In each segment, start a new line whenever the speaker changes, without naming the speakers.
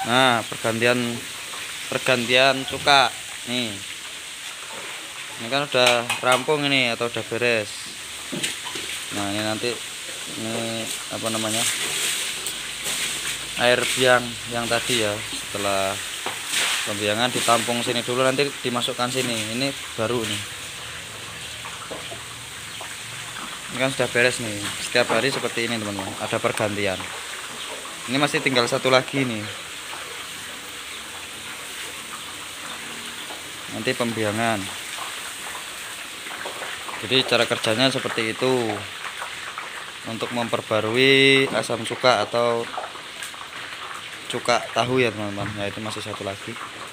Nah, pergantian cuka nih. Ini kan udah rampung ini atau udah beres. Nah, ini nanti ini apa namanya? Air biang yang tadi ya. Setelah pembiangan ditampung sini dulu, nanti dimasukkan sini. Ini baru nih. Ini kan sudah beres nih. Setiap hari seperti ini, teman-teman. Ada pergantian. Ini masih tinggal satu lagi nih. Nanti pembiangan. Jadi cara kerjanya seperti itu. Untuk memperbarui asam cuka atau cuka tahu ya, teman-teman. Nah, itu masih satu lagi.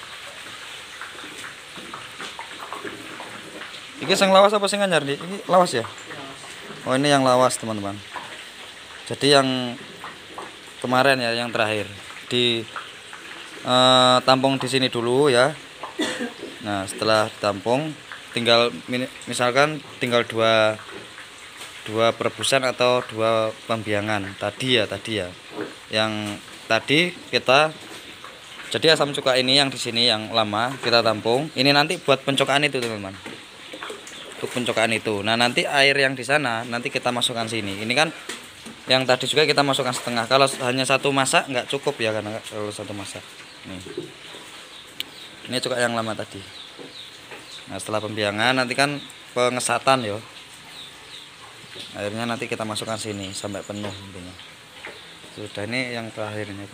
Ini yang lawas apa sih anyar nih? Ini lawas ya? Oh, ini yang lawas, teman-teman. Jadi yang kemarin ya, yang terakhir di tampung di sini dulu ya. Nah, setelah ditampung tinggal misalkan tinggal dua perebusan atau dua pembiangan tadi ya. Yang tadi kita, jadi asam cuka ini yang di sini yang lama kita tampung, ini nanti buat pencokaan itu, teman-teman. Untuk pencokaan itu. Nah, nanti air yang di sana nanti kita masukkan sini. Ini kan yang tadi juga kita masukkan setengah. Kalau hanya satu masak nggak cukup ya, karena kalau satu masak. Nih. Ini cuka yang lama tadi. Nah, setelah pembiangan nanti kan pengesatan ya. Airnya nanti kita masukkan sini sampai penuh intinya. Sudah, ini yang terakhir ini.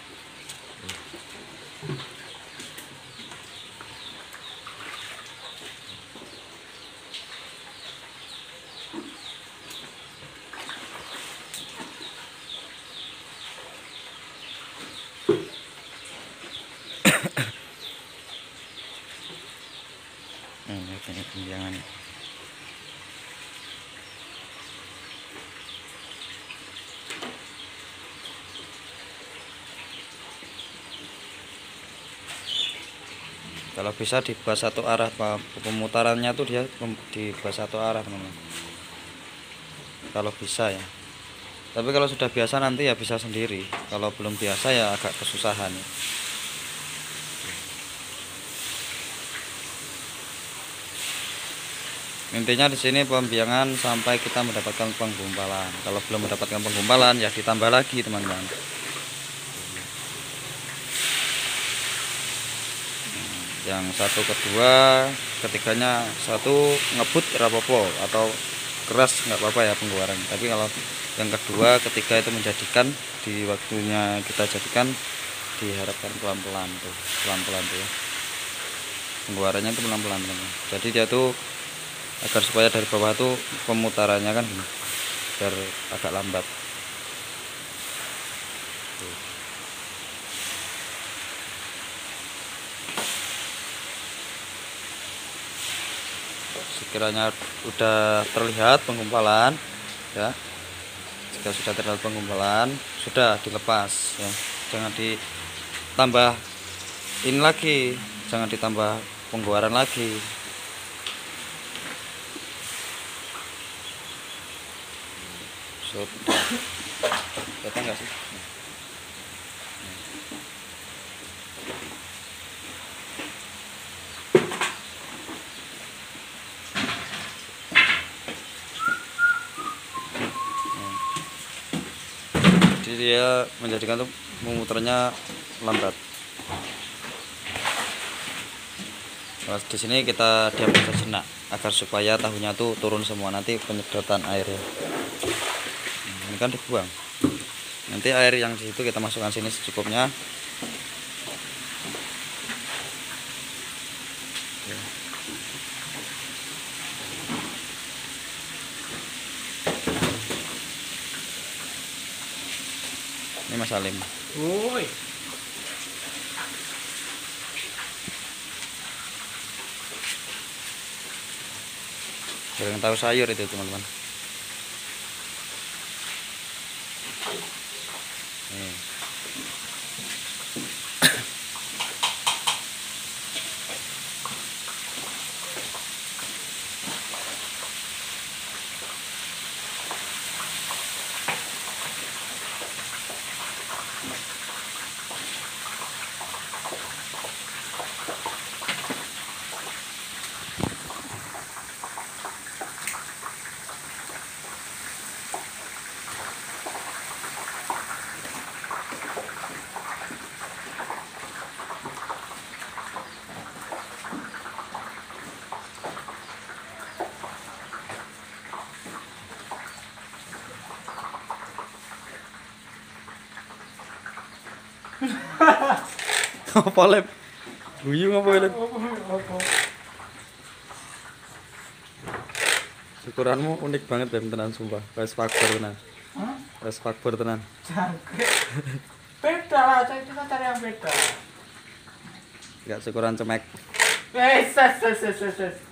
Ini pembiangan. Kalau bisa dibuat satu arah, pemutarannya tuh dia dibuat satu arah, teman-teman. Kalau bisa ya. Tapi kalau sudah biasa nanti ya bisa sendiri. Kalau belum biasa ya agak kesusahan ya. Intinya di sini pembiangan sampai kita mendapatkan penggumpalan. Kalau belum mendapatkan penggumpalan ya ditambah lagi, teman-teman. Yang satu, kedua, ketiganya satu ngebut rapopo atau keras nggak apa-apa ya pengeluaran. Tapi kalau yang kedua, ketiga itu menjadikan di waktunya kita jadikan diharapkan pelan-pelan tuh ya. Pengeluarannya itu pelan-pelan, teman-teman. Jadi dia tuh agar supaya dari bawah tuh pemutarannya kan gini, biar agak lambat. Sekiranya udah terlihat penggumpalan ya, jika sudah terlihat penggumpalan sudah dilepas ya, jangan ditambah ini lagi, jangan ditambah penggumpalan lagi. Sudah datang nggak sih? Jadi dia menjadikan tuh memutarnya lambat. Kalau di sini kita diamkan sejenak agar supaya tahunya tuh turun semua, nanti penyedotan airnya. Ini kan dibuang. Nanti air yang di situ kita masukkan sini secukupnya. Ini Mas Salim.
Woi.
Goreng tahu sayur itu, teman-teman. Nih. Apa lep? Guyu apa lep? Syukuranmu unik banget Bem tenan sumpah. Wes faktor tenan. Wes faktor tenan.
Jangkrik. Beda lah, kita cari yang beda.
Enggak syukuran cemek.
Ses.